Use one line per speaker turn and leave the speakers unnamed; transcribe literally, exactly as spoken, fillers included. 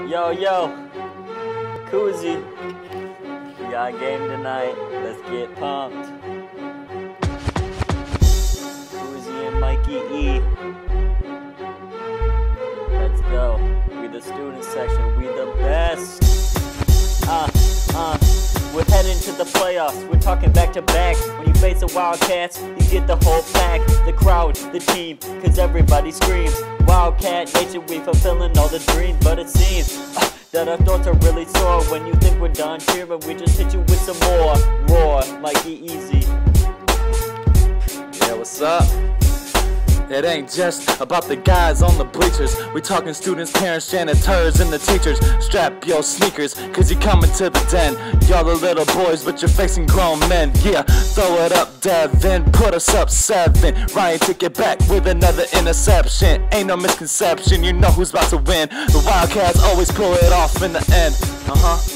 Yo, yo, Koozie, we got a game tonight. Let's get pumped. Koozie and Mikey E. Let's go. We the student section. We the best. Uh, uh. We're heading to the playoffs, we're talking back to back. When you face the Wildcats, you get the whole pack. The crowd, the team, cause everybody screams Wildcat Nation, we fulfilling all the dreams. But it seems uh, that our thoughts are really sore. When you think we're done cheering, we just hit you with some more. Roar, Mikey Easy.
Yeah, what's up? It ain't just about the guys on the bleachers. We talking students, parents, janitors, and the teachers. Strap your sneakers, cause you coming to the den. Y'all are little boys, but you're facing grown men. Yeah, throw it up, Devin, put us up seven. Ryan took it back with another interception. Ain't no misconception, you know who's about to win. The Wildcats always pull it off in the end. Uh-huh.